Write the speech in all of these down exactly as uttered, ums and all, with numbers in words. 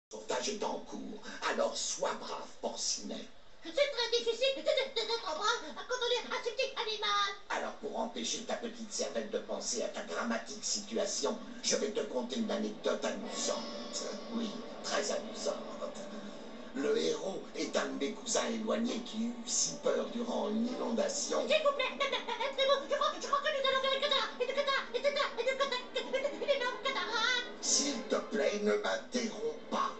Sauvetage est en cours, alors sois brave, Porcinet. C'est très difficile d'être brave quand on est un petit animal. Alors pour empêcher ta petite cervelle de penser à ta dramatique situation, je vais te conter une anecdote amusante. Oui, très amusante. Le héros est un de mes cousins éloignés qui eut si peur durant une inondation. S'il vous plaît, aidez-vous, je crois, je crois que nous allons faire une cataracte, une cataracte, une cataracte, une cataracte, une énorme cataracte. S'il te plaît, ne m'interromps pas.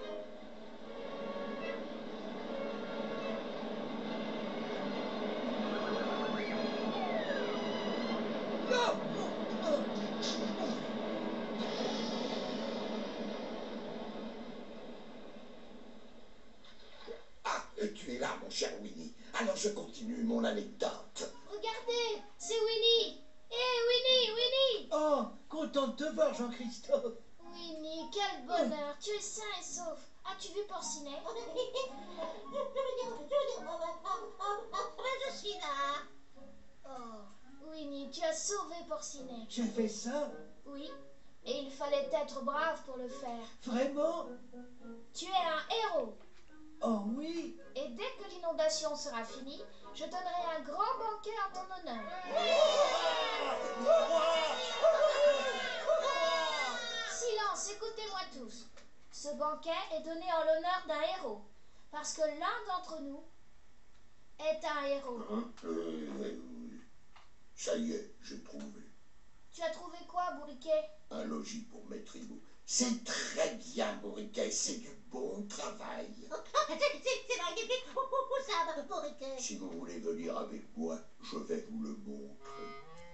Ah, tu es là, mon cher Winnie. Alors je continue mon anecdote. Regardez, c'est Winnie. Hé, Winnie, Winnie. Oh, content de te voir, Jean-Christophe. Winnie, quel bonheur. Tu es sain et sauf. As-tu vu Porcinet? Je suis là. Oh, Winnie, tu as sauvé Porcinet. J'ai fait ça? Oui, et il fallait être brave pour le faire. Vraiment? Tu es un héros. Oh oui. Et dès que l'inondation sera finie, je donnerai un grand banquet en ton honneur. Silence, écoutez-moi tous. Ce banquet est donné en l'honneur d'un héros, parce que l'un d'entre nous est un héros. Hein euh, oui. Ça y est, j'ai trouvé. Tu as trouvé quoi, Bourriquet? Un logis pour Maître Hibou. C'est très bien, Bourriquet, c'est du bon travail. C'est magnifique. Où ça, Bourriquet? Si vous voulez venir avec moi, je vais vous le montrer.